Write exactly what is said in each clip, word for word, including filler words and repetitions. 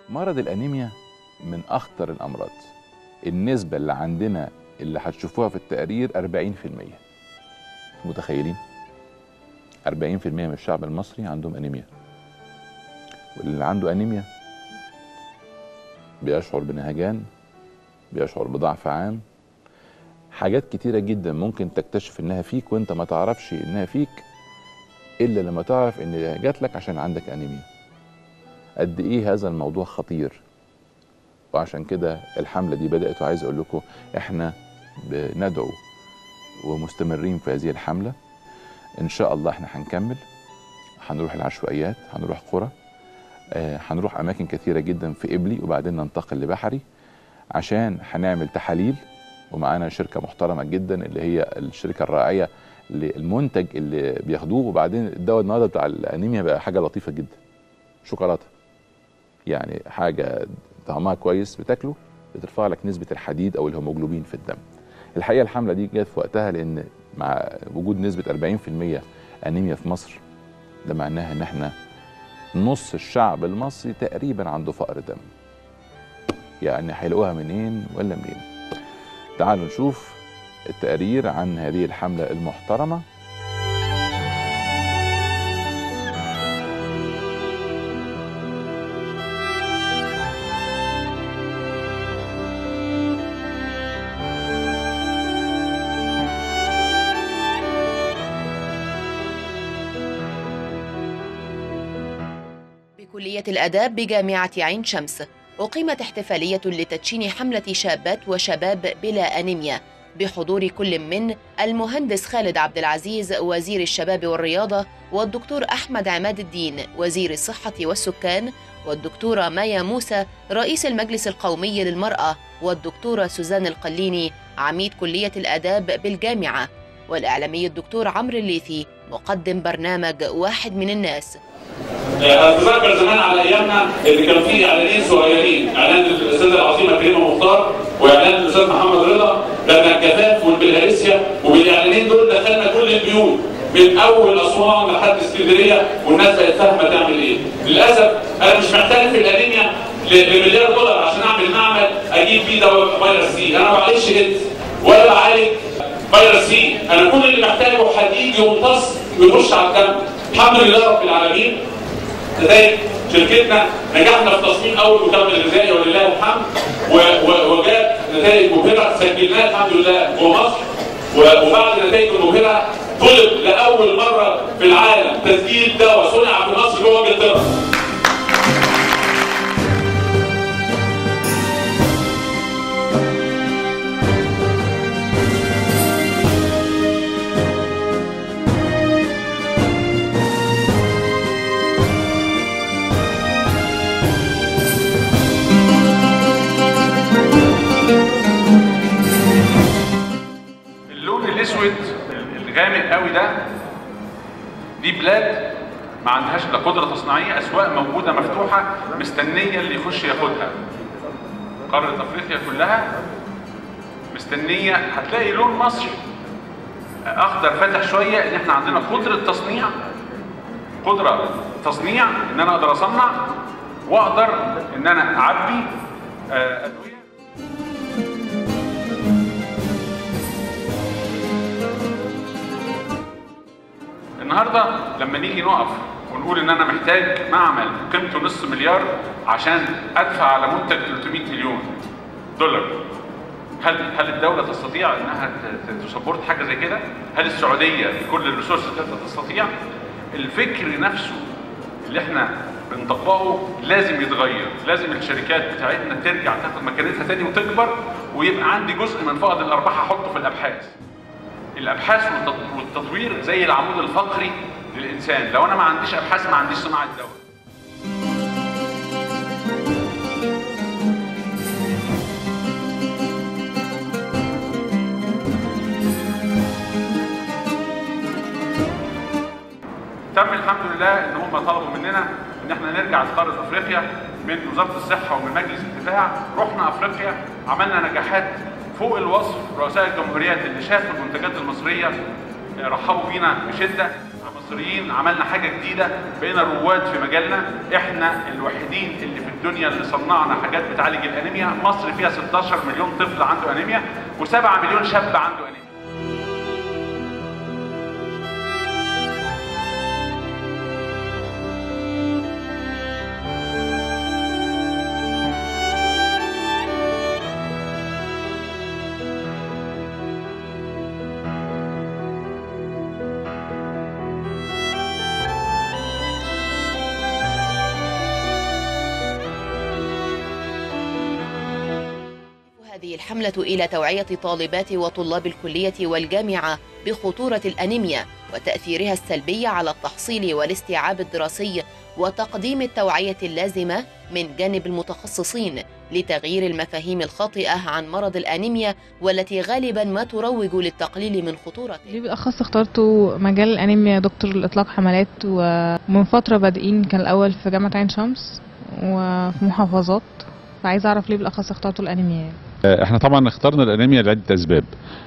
مرض الأنيميا من أخطر الأمراض. النسبة اللي عندنا اللي هتشوفوها في التقرير أربعين في المية. متخيلين؟ أربعين في المية من الشعب المصري عندهم أنيميا. واللي عنده أنيميا بيشعر بنهجان، بيشعر بضعف عام، حاجات كتيرة جدا ممكن تكتشف إنها فيك وإنت ما تعرفش إنها فيك إلا لما تعرف إن جات لك عشان عندك أنيميا. قد إيه هذا الموضوع خطير. وعشان كده الحملة دي بدأت، وعايز أقول لكم إحنا بندعو ومستمرين في هذه الحملة. إن شاء الله إحنا هنكمل، هنروح العشوائيات، هنروح قرى، آه هنروح أماكن كثيرة جدا في قبلي، وبعدين ننتقل لبحري عشان هنعمل تحاليل. ومعانا شركة محترمة جدا اللي هي الشركة الراعية للمنتج اللي بياخدوه. وبعدين الدواء النهارده بتاع الأنيميا بقى حاجة لطيفة جدا، شوكولاتة، يعني حاجة طعمها كويس، بتاكله بترفع لك نسبة الحديد أو الهيموجلوبين في الدم. الحقيقة الحملة دي جت في وقتها، لأن مع وجود نسبة أربعين في المية أنيميا في مصر، ده معناها إن احنا نص الشعب المصري تقريبا عنده فقر دم. يعني هيلاقوها منين ولا منين؟ تعالوا نشوف التقرير عن هذه الحملة المحترمة. بكلية الآداب بجامعة عين شمس أقيمت احتفالية لتدشين حملة شابات وشباب بلا أنيميا بحضور كل من المهندس خالد عبد العزيز وزير الشباب والرياضة، والدكتور أحمد عماد الدين وزير الصحة والسكان، والدكتورة مايا موسى رئيس المجلس القومي للمرأة، والدكتورة سوزان القليني عميد كلية الآداب بالجامعة، والإعلامي الدكتور عمرو الليثي مقدم برنامج واحد من الناس. اتذكر زمان على ايامنا اللي كانوا فيه اعلانين صغيرين، اعلان الاستاذه العظيمه كريمه مختار واعلان الاستاذ محمد رضا، ده كان الجفاف والبلهارسيا، وبالاعلانين دول دخلنا كل البيوت من اول اسوان لحد اسكندريه، والناس بقت فاهمه تعمل ايه. للاسف انا مش محتاج في الانيميا لمليار دولار عشان اعمل معمل اجيب فيه دواء فيروس سي، انا ما بعالجش ايدز ولا بعالج فيروس سي، انا كل اللي محتاجه حديد يمتص ويخش على الدم. الحمد لله رب العالمين، نتائج شركتنا نجحنا في تصميم اول مكمل غذائي ولله الحمد، وجاء نتائج مبهره سجلناها الحمد لله جوه مصر. وبعد النتائج المبهره طلب لاول مره في العالم تسجيل دواء صنع في مصر جوه انجلترا. الاسود الغامق قوي ده، دي بلاد ما عندهاش لا قدره تصنيعيه، اسواق موجوده مفتوحه مستنيه اللي يخش ياخدها. قاره افريقيا كلها مستنيه، هتلاقي لون مصر اخضر فاتح شويه، ان احنا عندنا قدره تصنيع، قدره تصنيع ان انا اقدر اصنع واقدر ان انا اعبي ادويه. النهارده لما نيجي نقف ونقول ان انا محتاج معمل قيمته نص مليار عشان ادفع على منتج ثلاثمائة مليون دولار، هل هل الدوله تستطيع انها تسبورت حاجه زي كده؟ هل السعوديه بكل الريسورسز تقدر تستطيع؟ الفكر نفسه اللي احنا بنطبقه لازم يتغير، لازم الشركات بتاعتنا ترجع تاخد مكانتها تاني وتكبر، ويبقى عندي جزء من فائض الارباح احطه في الابحاث. الابحاث والتطوير زي العمود الفقري للانسان، لو انا ما عنديش ابحاث ما عنديش صناعه دواء. تم الحمد لله ان هم طلبوا مننا ان احنا نرجع لقاره افريقيا من وزاره الصحه ومن مجلس الدفاع. رحنا افريقيا عملنا نجاحات فوق الوصف، رؤساء الجمهوريات اللي شافوا المنتجات المصريه رحبوا بينا بشده. المصريين عملنا حاجه جديده، بقينا رواد في مجالنا، احنا الوحيدين اللي في الدنيا اللي صنعنا حاجات بتعالج الانيميا. مصر فيها ستاشر مليون طفل عنده انيميا وسبعة مليون شاب عنده انيميا. هذه الحملة إلى توعية طالبات وطلاب الكلية والجامعة بخطورة الأنيميا وتأثيرها السلبي على التحصيل والاستيعاب الدراسي، وتقديم التوعية اللازمة من جانب المتخصصين لتغيير المفاهيم الخاطئة عن مرض الأنيميا، والتي غالبا ما تروج للتقليل من خطورته. ليه بالأخص اخترتوا مجال الأنيميا يا دكتور لإطلاق حملات؟ ومن فترة بادئين، كان الأول في جامعة عين شمس وفي محافظات، فعايز أعرف ليه بالأخص اخترتوا الأنيميا؟ احنا طبعا اخترنا الانيميا لعده اسباب.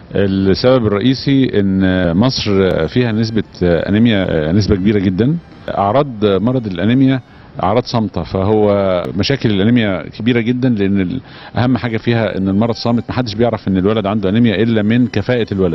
السبب الرئيسي ان مصر فيها نسبه انيميا نسبه كبيره جدا. اعراض مرض الانيميا اعراض صامته، فهو مشاكل الانيميا كبيره جدا، لان اهم حاجه فيها ان المرض صامت، محدش بيعرف ان الولد عنده انيميا الا من كفاءه الولد.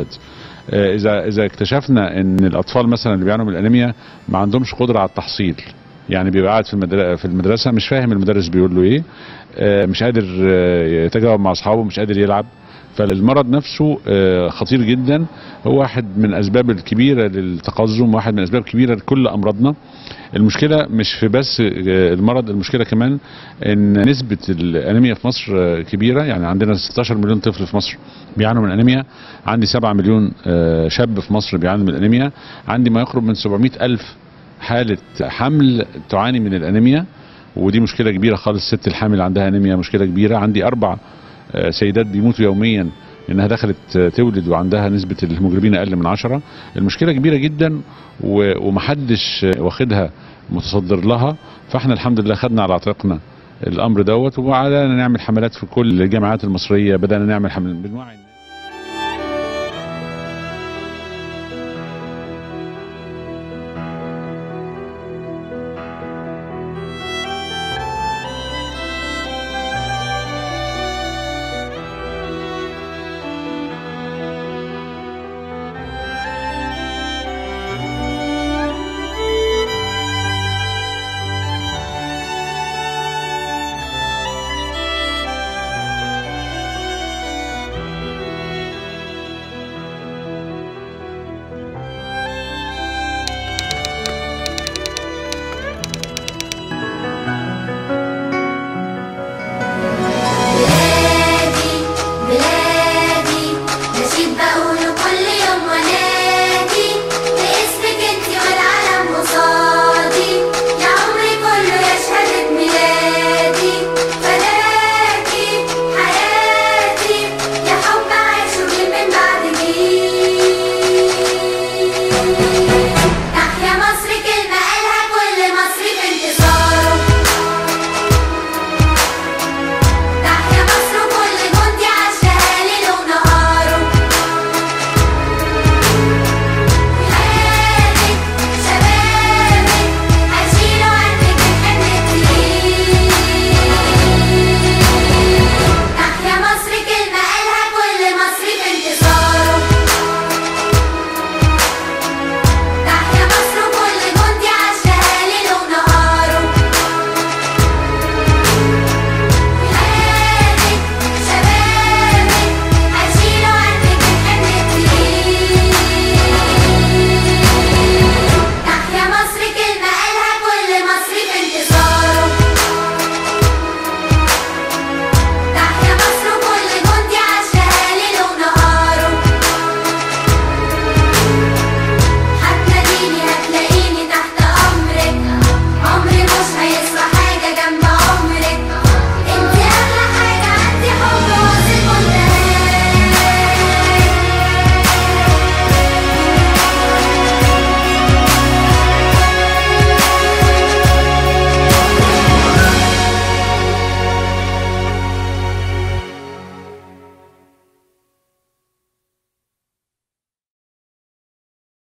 اذا اذا اكتشفنا ان الاطفال مثلا اللي بيعانوا من الانيميا ما عندهمش قدره على التحصيل، يعني بيبقى قاعد في المدرسه في المدرسه مش فاهم المدرس بيقول له ايه، مش قادر يتجاوب مع اصحابه، مش قادر يلعب، فالمرض نفسه خطير جدا. هو واحد من الاسباب الكبيره للتقزم، واحد من الاسباب الكبيره لكل امراضنا. المشكله مش في بس المرض، المشكله كمان ان نسبه الانيميا في مصر كبيره. يعني عندنا ستاشر مليون طفل في مصر بيعانوا من الانيميا، عندي سبعة مليون شاب في مصر بيعانوا من الانيميا، عندي ما يقرب من سبعمائة ألف حاله حمل تعاني من الانيميا، ودي مشكله كبيره خالص. الست الحامل عندها انيميا مشكله كبيره. عندي اربع سيدات بيموتوا يوميا انها دخلت تولد وعندها نسبه الهيموجلوبين اقل من عشرة. المشكله كبيره جدا ومحدش واخدها متصدر لها، فاحنا الحمد لله خدنا على عاتقنا الامر دوت، وبدانا نعمل حملات في كل الجامعات المصريه، بدانا نعمل حملات بنوعي